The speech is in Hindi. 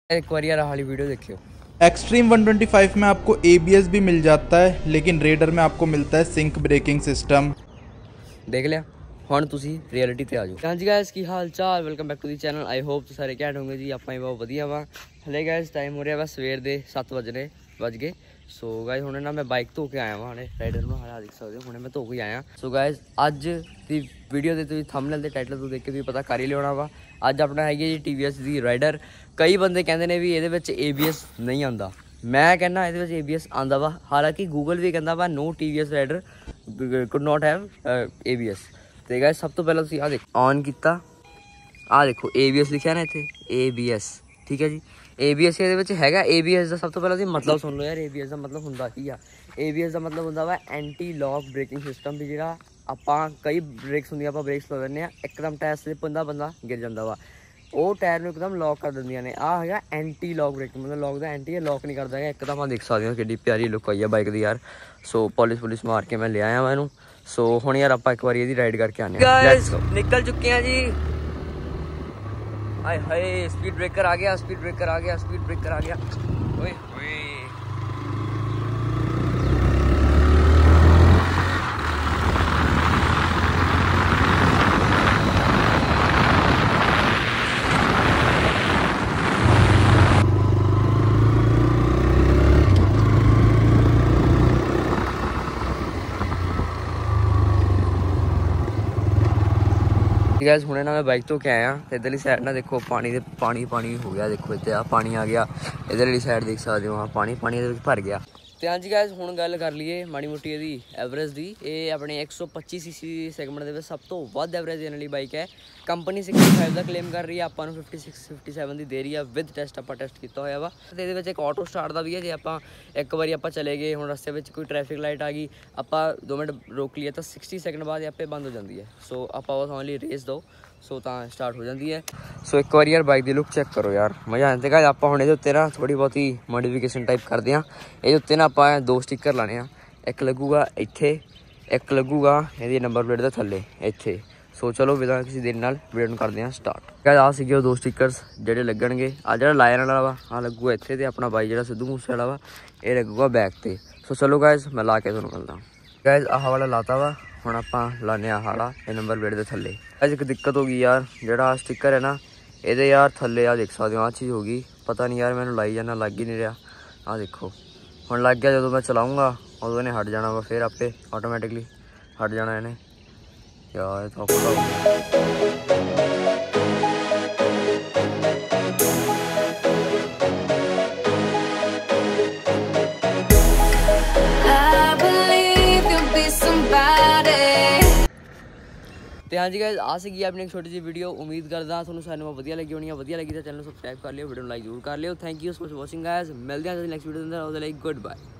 एक बार यार हाली वीडियो देखियो। एक्सट्रीम 125 में आपको ABS भी मिल जाता है, लेकिन रेडर में आपको मिलता है सिंक ब्रेकिंग सिस्टम। देख लिया ਹੁਣ ਤੁਸੀਂ ਰਿਐਲਿਟੀ ਤੇ ਆ ਜਾਓ। ਹਾਂਜੀ ਗਾਇਸ ਕੀ ਹਾਲ ਚਾਲ, welcome back to the channel. I hope ਤੁਸੀਂ ਸਾਰੇ ਘੈਂਟ ਹੋਗੇ ਜੀ। ਆਪਾਂ ਹੀ ਬਹੁਤ ਵਧੀਆ ਵਾ। ਹਲੇ ਗਾਇਸ ਟਾਈਮ ਹੋ ਰਿਹਾ ਵਾ ਸਵੇਰ ਦੇ 7 ਵੱਜ ਗਏ। ਸੋ ਗਾਇਸ ਹੁਣੇ ਨਾ ਮੈਂ ਬਾਈਕ ਧੋ ਕੇ ਆਇਆ ਵਾਂ। ਹਲੇ ਰਾਈਡਰ ਨੂੰ ਹਾਲੇ ਦੇਖ ਸਕਦੇ ਹੋ, ਹੁਣੇ ਮੈਂ ਧੋ ਕੇ ਆਇਆ। ਸੋ ਗਾਇਸ ਅੱਜ ਦੀ ਵੀਡੀਓ ਦੇ ਤੁਸੀਂ ਥੰਬਨੇਲ ਦੇ ਟਾਈਟਲ ਤੋਂ ਦੇਖ ਕੇ ਤੁਸੀਂ ਪਤਾ ਕਰ ਹੀ ਲਿਆਉਣਾ ਵਾ। ਅੱਜ ਆਪਣਾ ਹੈਗੀ ਜੀ TVS ਦੀ ਰਾਈਡਰ। ਕਈ ਬੰਦੇ ਕਹਿੰਦੇ ਨੇ ਵੀ ਇਹਦੇ ਵਿੱਚ ABS ਨਹੀਂ ਆਉਂਦਾ। ਮੈਂ ਕਹਿੰਦਾ ਇਹਦੇ ਵਿੱਚ ABS ਆਉਂਦਾ ਵਾ। ਹਾਲਾਂਕਿ ਗੂਗਲ ਵੀ ਕਹਿੰਦਾ ਵਾ no TVS rider could not have ABS। तो गाइस सब तो पहले तुम आ देखो ऑन किया, आ देखो ABS लिखा ना इतने ABS। ठीक है जी, ABS हैगा। ABS का सब तो पहले मतलब सुन लो यार। ABS का मतलब होंदा की आ, ABS का मतलब होंदा वा एंटी लॉक ब्रेकिंग सिस्टम। भी जो आपां कई ब्रेक्स होंगे, आप ब्रेक्स पा दें एकदम टायर स्लिप होंदा, बंदा गिर जाता वा, वो टायर में एकदम लॉक कर देंदियां ने। आ है एंटी लॉक ब्रेकिंग, मतलब लॉक का एंटी है, लॉक नहीं करता है एकदम। आप देख सकते हो कि प्यारी लुक आई है बाइक की यार। सो पुलिस मार के मैं ले आया वा इनू। सो हुण यार आप एक बार ये राइड करके आने गाइस। निकल चुके हैं जी। हाय हाय, स्पीड ब्रेकर आ गया, स्पीड ब्रेकर आ गया, स्पीड ब्रेकर आ गया। ओए ओए गैस हुणे ना मैं बाइक तो के आया। इधरली साइड ना देखो पानी हो गया। देखो इतने आ पानी आ गया। इधरली साइड देख सकते हो, हाँ पानी भर गया। तो हाँ जी गैस हुण गल कर लीए माड़ी मोटी इहदी एवरेज की। ये अपने 125 सीसी सैगमेंट के सब तो वध एवरेज देने वाली बाइक है। कंपनी 65 का क्लेम कर रही है, आपां 56 57 की दे रही है विद टेस्ट। आप टेस्ट किया हुआ वा। तो ये एक ऑटो स्टार्ट का भी है। जो आप एक बार आप चले गए, हुण रस्ते में कोई ट्रैफिक लाइट आ गई, आप 2 मिनट रोक लिए तो 60 सैकेंड बाद आपे बंद हो जाती है। सो आप बस ओनली रेस दो, सो स्टार्ट हो जाती है। सो एक बार यार बाइक की लुक चेक करो यार, मज़ा आते गाइस। आप हुण इहदे उत्ते ना थोड़ी बहुत ही मॉडिफिकेशन टाइप करते हैं। ये उत्ते ना आप 2 स्टिकर लाने, एक लगूगा इत्थे, एक लगूगा ये नंबर प्लेट के थले इत्थे। सो चलो बिना किसी देर नाल वीडियो करते हैं स्टार्ट। गाइस आ सीगे 2 स्टिकर्स जेडे लगणगे। आ जेड़ा लाइन वाला वा आ लगूगा इत्थे, ते अपना बाई जेड़ा सिद्धू मूसे वाला वा ये लगूगा बैक ते। सो चलो गाइस मैं ला के तुहानूं मिलदा। गाइस आह वाला लाता वा, हुण आपां लाने आड़ा ये नंबर प्लेट के थले। गाइस एक दिक्कत हो गई यार, जेड़ा स्टिकर है ना ये यार थले आ देख सकते हो आ चीज़ होगी। पता नहीं यार मैंने लाई जाना, लग ही नहीं रहा। आ देखो हुण लग गया। जो मैं चलाऊँगा उदों इन्हें हट जाना वा, फिर आपे ऑटोमैटिकली हट जाना इन्हें यार। तो हाँ जी गाइस आ सी अपनी एक छोटी सी वीडियो। उम्मीद करदा तुहानूं सानूं वधिया लगी होनी है। वधिया लगी तो चैनल सबसक्राइब कर लियो, वीडियो लाइक जरूर कर लियो। Thank you so much watching guys. मिलते हैं नेक्स्ट वीडियो के अंदर। Good bye.